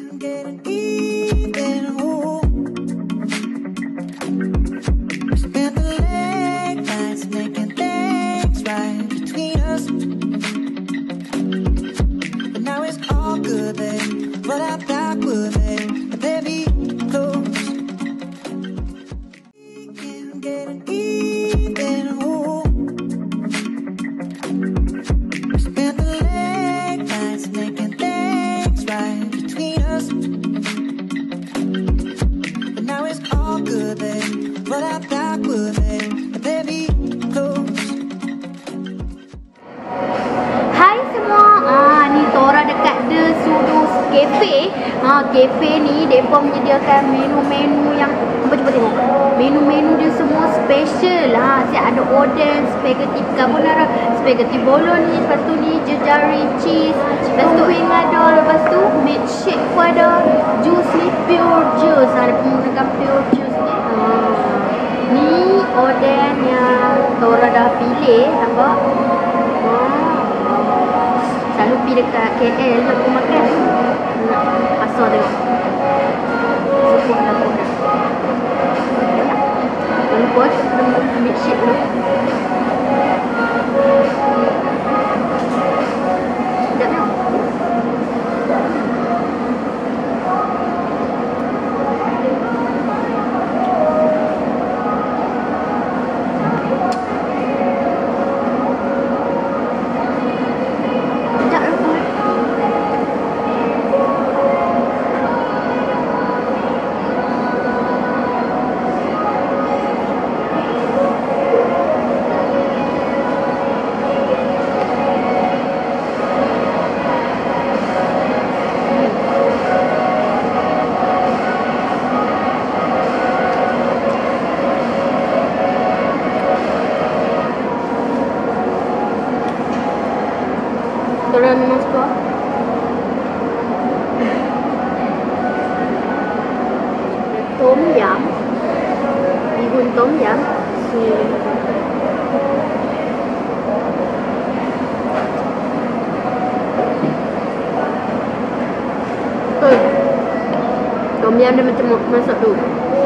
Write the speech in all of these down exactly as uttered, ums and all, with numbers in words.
Cafe ni mereka menyediakan menu-menu yang apa, cuba tengok. Menu-menu dia semua special. Ha, siap ada oden, spaghetti carbonara, spaghetti bolognese, lepas tu ni jejari cheese, lepas tu wing ada, lepas tu milkshake pun ada, juice ni pure juice. Ha, dia menggunakan pure juice ni. Ha, ni oden yang Tora dah pilih, nampak? Ha, selalu pergi dekat K L nak pergi makan. Asal tengok sepuh dah pun dah. Jangan lupa kita milkshake dulu. Sedap tengok. Tora memang suka. Tom yum, bihun tom yum. Hmm. Tom yum dia macam masak tu.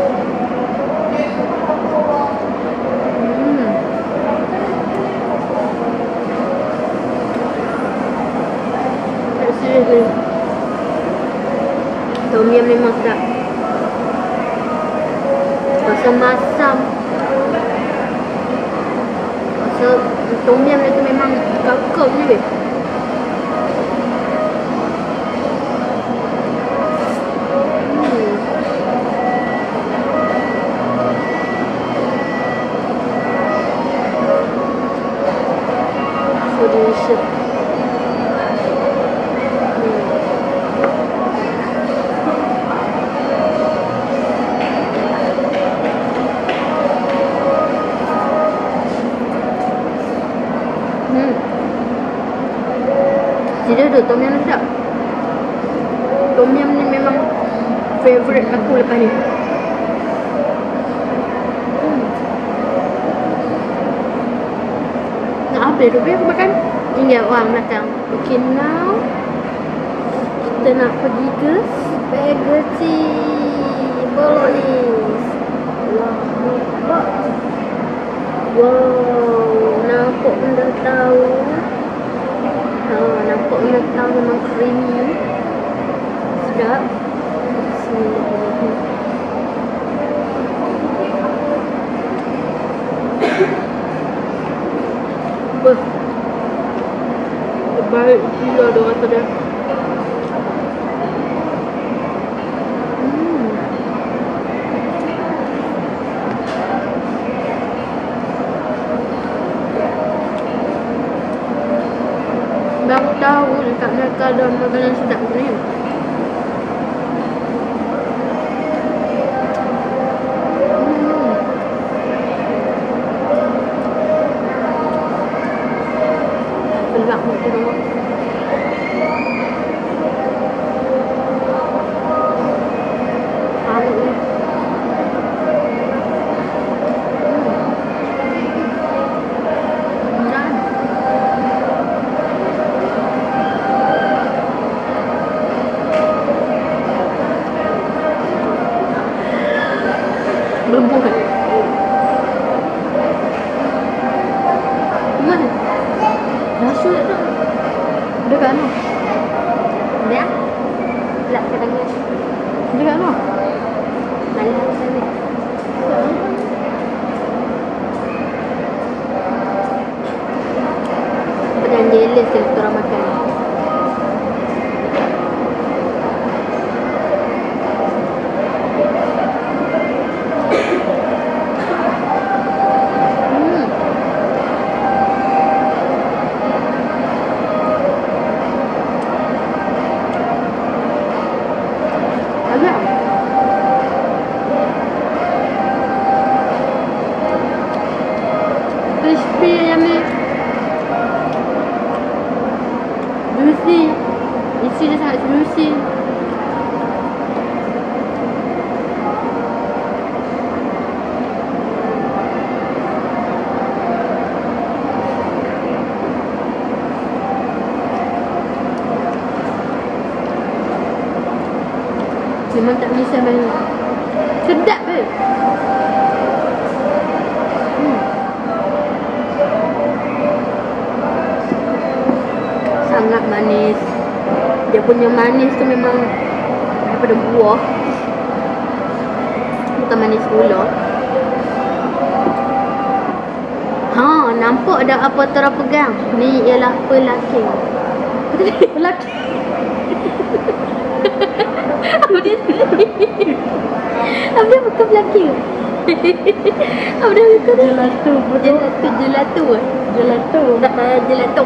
Tom yum memang sedap. Rasa masam. Rasa tom yum itu memang kakak je. Hmm. So delicious. Dia ada tom yum sedap. Tom yum ni memang favourite aku lepas ni. Hmm. Nak apa dia tu? Biar aku makan. Ini orang belakang. Okay, now kita nak pergi ke spaghetti bolognese. Wow, wow, nampak pun dah tahu. Ha, nampak dia tahu memang creamy. Sedap. Bismillahirrahmanirrahim. Wah. Terbaik gila dia kata dia. Hmm. Baru tahu dekat mereka ada makanan sedap ni. Hmm. Sedap betul tu. Harum ni. Nasi tu. Ada kat mana? Ya. Lap ke tangan. Ada kat mana? Malah saya. Jangan jealous dia orang makan. Hmm. Agak. Crispy yang ni. Juicy. Isi dia sangat juicy. Memang tak bisa main. Sedap ke? Hmm. Sangat manis. Dia punya manis tu memang daripada buah. Bukan manis gula. Ha, nampak ada apa terpegang. Ni ialah pelaki. Pelaki. Apa dia sendiri? Apa dia bukan pelaki? Apa dia bukan dia? Gelato. Gelato, gelato. Gelato. Gelato.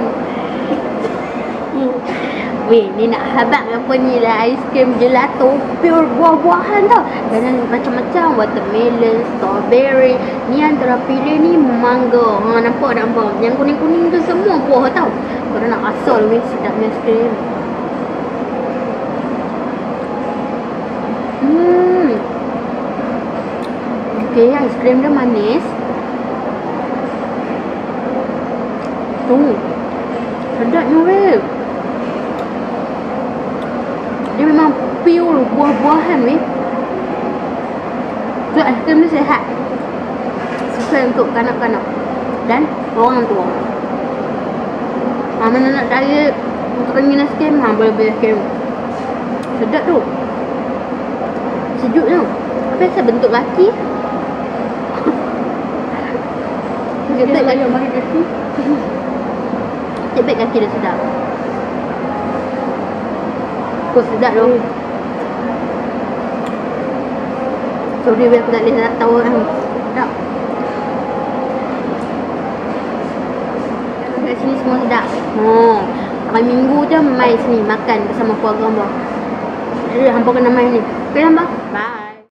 Weh, ni nak habak apa ni lah aiskrim gelato pure buah-buahan tau. Dan macam-macam watermelon, strawberry. Ni antara pilih ni mangga. Ha, nampak tak nampak? Yang kuning-kuning tu semua buah tau. Kalau nak asal weh sedapnya aiskrim. Hmm. Okey, aiskrim dia manis. Tu. Sedapnya weh. Dia memang pure buah-buahan weh. Tu aiskrim dia sihat. Sesuai untuk kanak-kanak dan orang tua. Ha, mana nak diet untuk ingin aiskrim, ha, boleh beli aiskrim. Sedap tu. Sejuk tu. Apa asal bentuk kaki? Jepit kaki. Mari kaki. Jepit kaki dia sedap. Kau sedap tu. Sorry weh, aku tak boleh nak tahu kan. Sedap. Kat sini semua sedap. Oh, hari minggu je mai sini makan bersama keluarga hamba. Jadi hamba kena mai ni. Okay hamba. Bye.